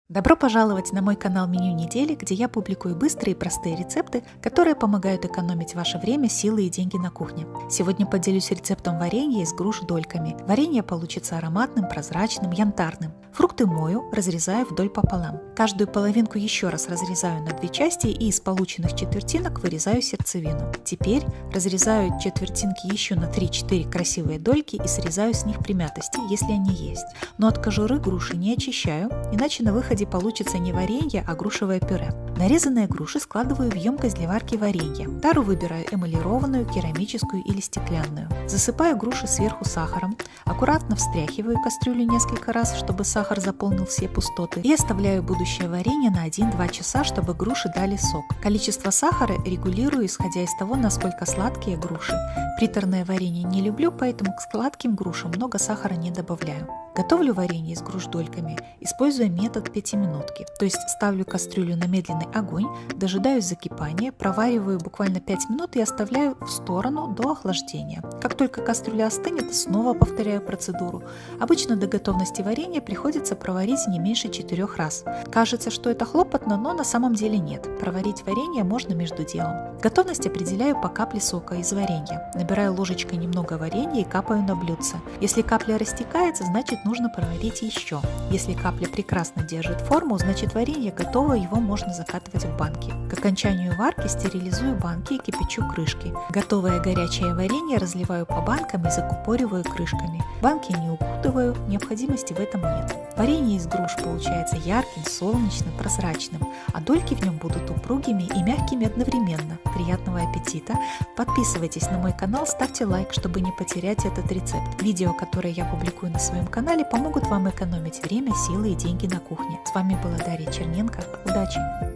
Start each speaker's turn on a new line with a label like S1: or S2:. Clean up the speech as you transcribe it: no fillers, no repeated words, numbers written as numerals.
S1: Добро пожаловать на мой канал «Меню недели», где я публикую быстрые и простые рецепты, которые помогают экономить ваше время, силы и деньги на кухне. Сегодня поделюсь рецептом варенья из груш дольками. Варенье получится ароматным, прозрачным, янтарным. Фрукты мою, разрезаю вдоль пополам. Каждую половинку еще раз разрезаю на две части и из полученных четвертинок вырезаю сердцевину. Теперь разрезаю четвертинки еще на 3-4 красивые дольки и срезаю с них примятости, если они есть. Но от кожуры груши не очищаю, иначе на выходе получится не варенье, а грушевое пюре. Нарезанные груши складываю в емкость для варки варенья. Тару выбираю эмалированную, керамическую или стеклянную. Засыпаю груши сверху сахаром, аккуратно встряхиваю кастрюлю несколько раз, чтобы сахар заполнил все пустоты, и оставляю будущее варенье на 1-2 часа, чтобы груши дали сок. Количество сахара регулирую, исходя из того, насколько сладкие груши. Приторное варенье не люблю, поэтому к сладким грушам много сахара не добавляю. Готовлю варенье из груш дольками, используя метод пятиминутки, то есть ставлю кастрюлю на медленный огонь, дожидаюсь закипания, провариваю буквально 5 минут и оставляю в сторону до охлаждения. Как только кастрюля остынет, снова повторяю процедуру. Обычно до готовности варенья приходится проварить не меньше 4 раз. Кажется, что это хлопотно, но на самом деле нет. Проварить варенье можно между делом. Готовность определяю по капле сока из варенья. Набираю ложечкой немного варенья и капаю на блюдце. Если капля растекается, значит нужно проварить еще. Если капля прекрасно держит форму, значит варенье готово, его можно закатывать в банки. К окончанию варки стерилизую банки и кипячу крышки. Готовое горячее варенье разливаю по банкам и закупориваю крышками. Банки не укутываю, необходимости в этом нет. Варенье из груш получается ярким, солнечным, прозрачным, а дольки в нем будут упругими и мягкими одновременно. Приятного аппетита! Подписывайтесь на мой канал, ставьте лайк, чтобы не потерять этот рецепт. Видео, которые я публикую на своем канале, помогут вам экономить время, силы и деньги на кухне. С вами была Дарья Черненко. Удачи!